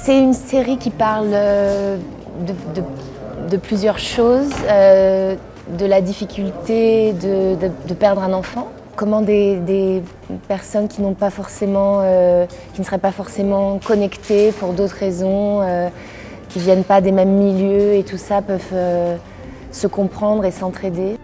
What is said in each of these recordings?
C'est une série qui parle de plusieurs choses, de la difficulté de perdre un enfant. Comment des personnes qui n'ont pas forcément, qui ne seraient pas forcément connectées pour d'autres raisons, qui ne viennent pas des mêmes milieux et tout ça, peuvent se comprendre et s'entraider.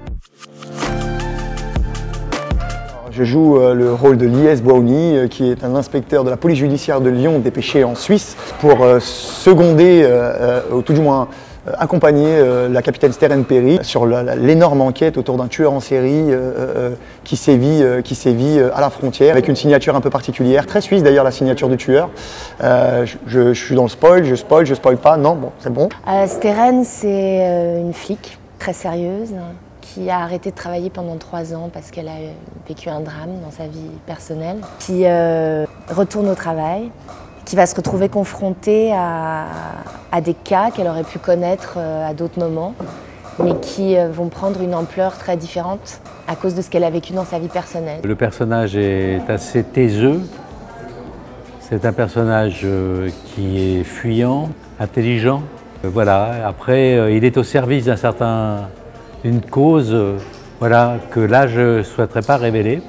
Je joue le rôle de Lies Bouaouni, qui est un inspecteur de la police judiciaire de Lyon dépêché en Suisse pour seconder, ou tout du moins accompagner la capitaine Steren Perry sur l'énorme enquête autour d'un tueur en série qui sévit à la frontière, avec une signature un peu particulière, très suisse d'ailleurs la signature du tueur. Je suis dans le spoil, je spoil pas, non, bon, c'est bon. Steren, c'est une flic très sérieuse, qui a arrêté de travailler pendant 3 ans parce qu'elle a vécu un drame dans sa vie personnelle, qui retourne au travail, qui va se retrouver confrontée à des cas qu'elle aurait pu connaître à d'autres moments, mais qui vont prendre une ampleur très différente à cause de ce qu'elle a vécu dans sa vie personnelle. Le personnage est assez taiseux. C'est un personnage qui est fuyant, intelligent. Voilà. Après, il est au service d'une cause voilà, que là je ne souhaiterais pas révéler.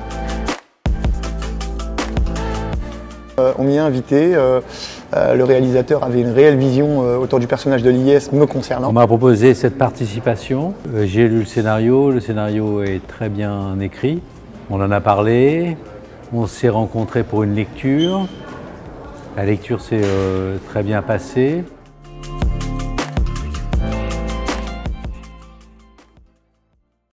On m'y a invité, le réalisateur avait une réelle vision autour du personnage de Lies me concernant. On m'a proposé cette participation, j'ai lu le scénario est très bien écrit. On en a parlé, on s'est rencontrés pour une lecture, la lecture s'est très bien passée.